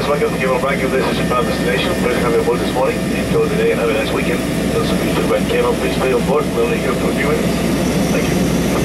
Welcome to Little Cayman. This is your final destination. Pleasure to have you aboard this morning. Enjoy the day and have a nice weekend. Those of you who Little Cayman, please stay on board. We'll only here for a few minutes. Thank you.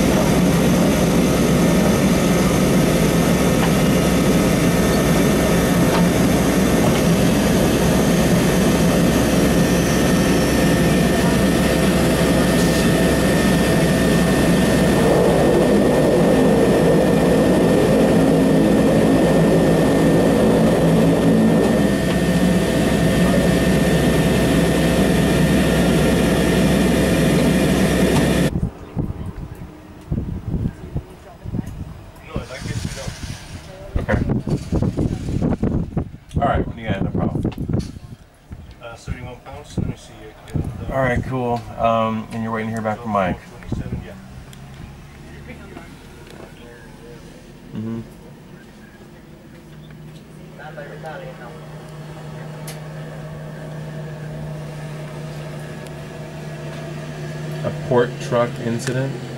Alright, yeah, no problem. 31 pounds, let me see. Alright, cool. And you're waiting to hear back from Mike. 27, yeah. Mm-hmm. A port truck incident?